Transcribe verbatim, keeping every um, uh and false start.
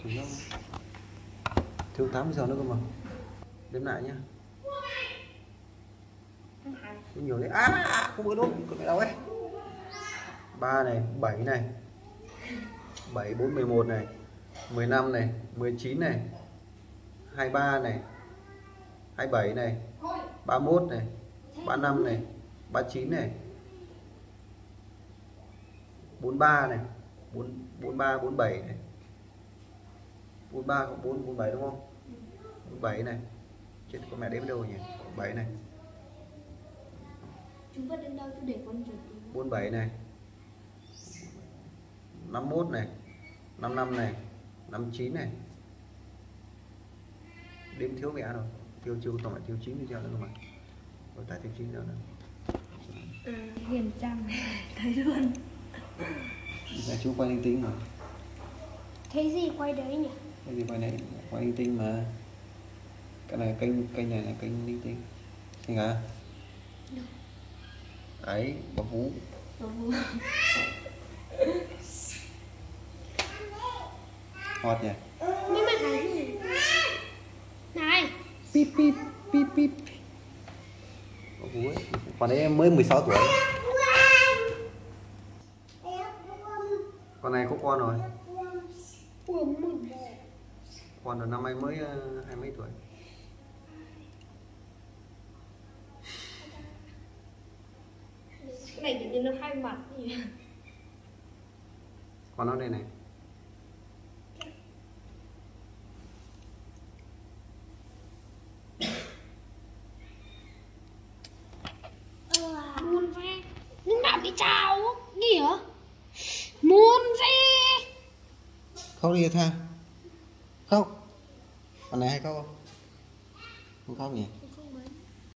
Thiếu tám giờ nữa cơ mà. Đếm lại nhá. Nhiều đấy. À, không có đốt, còn phải đâu ấy. ba này, bảy này. bảy, bốn, mười một này. mười lăm này, mười chín này. hai mươi ba này. hai mươi bảy này. ba mươi mốt này. ba mươi lăm này. ba mươi chín này. bốn mươi ba này. bốn mươi ba, bốn mươi bảy này. bốn mươi ba cộng bốn, bốn mươi bảy đúng không? bốn mươi bảy này. Chết, con mẹ đếm đâu rồi nhỉ? bốn mươi bảy này. Chúng vứt đến đâu tôi để con chuột. bốn mươi bảy này. năm mươi mốt này. năm mươi lăm này. năm mươi chín này. Đếm thiếu mẹ rồi. Tiêu chưa tổng lại tiêu chín đi cho nữa mà. Rồi tại tiêu chín nữa nữa. Ừ, hiền trăm thấy luôn. Mẹ chú quay linh tinh mà. Thế gì quay đấy nhỉ? Cái gì quay này quay linh tinh mà. Cái này kênh kênh này là kênh linh tinh. Anh à? Được. Đấy, bà Vũ. Bà Vũ. Hot nhỉ? Nhưng mà thấy gì? Này. Pip pip pip pip. Bà Vũ ấy. Còn đấy em mới mười sáu tuổi. Con này có con rồi. Con là năm nay mới hai mấy tuổi. Cái này tự nhiên nó hai mặt nhỉ? Con nó đây này. Muốn về. Nhưng nào đi chào gì hả? Muốn về. Khóc đi Tha. Khóc. Con này hay khóc không? Không khóc nhỉ?